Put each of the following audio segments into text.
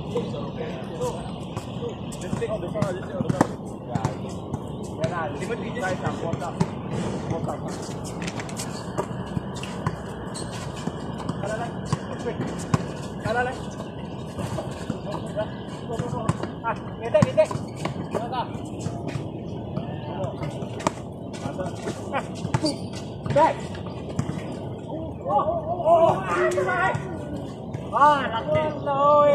Just take on the front, just take on the front. Yeah, lah. Timothy just warm up. Kalah. Ah, getek. Back. Laki thôi.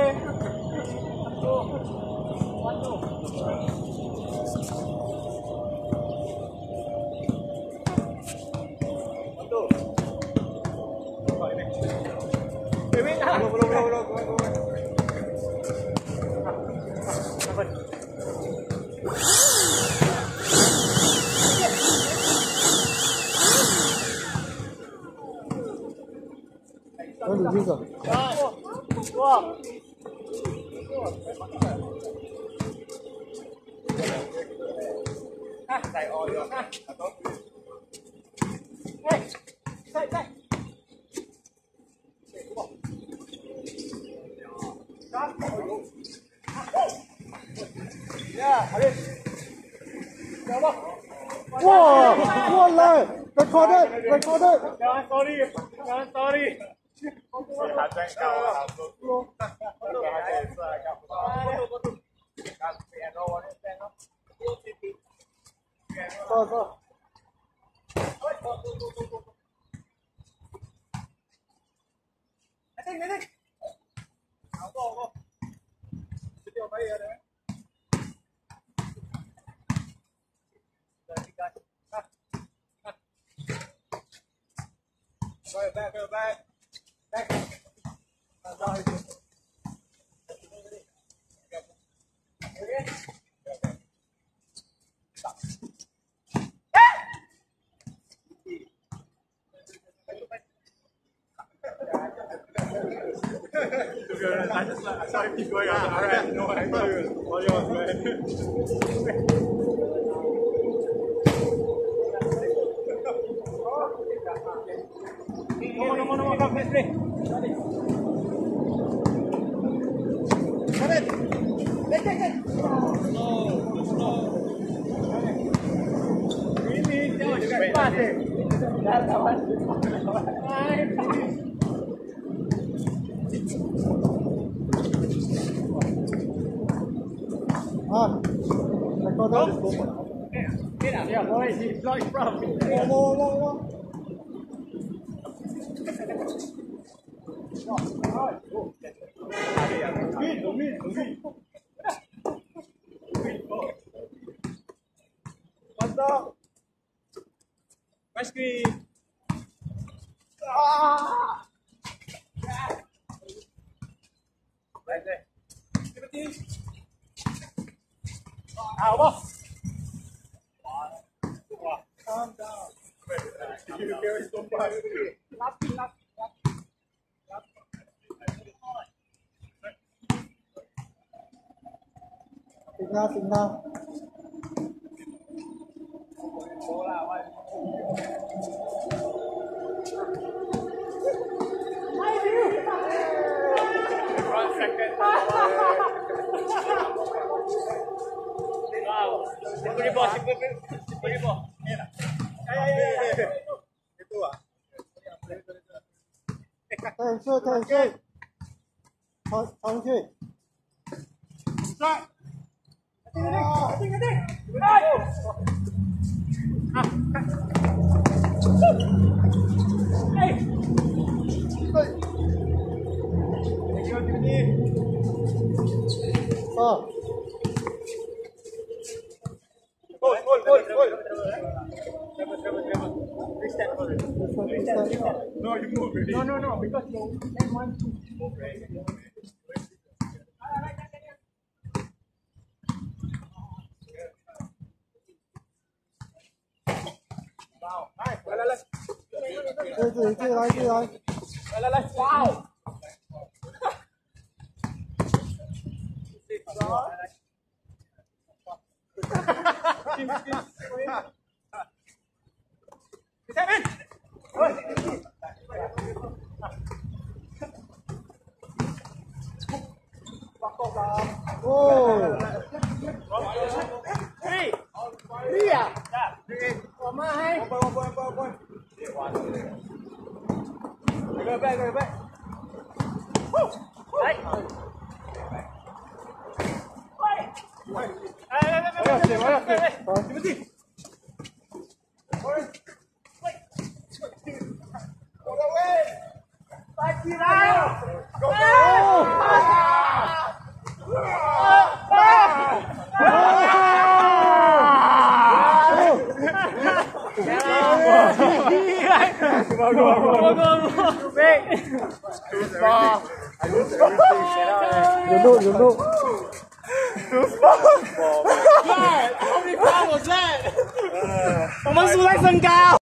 Wow, walai, recorded. Jangan sorry. Go back. I saw him keep going. I was like, alright, no, I thought it was all yours, man. No, come, let's play. Come in. Let's take it. Yeah, boys, he's like from. Whoa. Mantap. Ice cream. Right there. Timothy. Boss. Calm down. You carry so fast. Last. Tinggal. Simple ball. Itu ah. Thank Start. Keting. Hey. Hold. No, you move. No, because you want to move. Wow, nice. Let's. Wow. 哦， 嘿， 厉害！我妈还。 背。来。来，你们进。来起来！ 有路。 我们输在身高。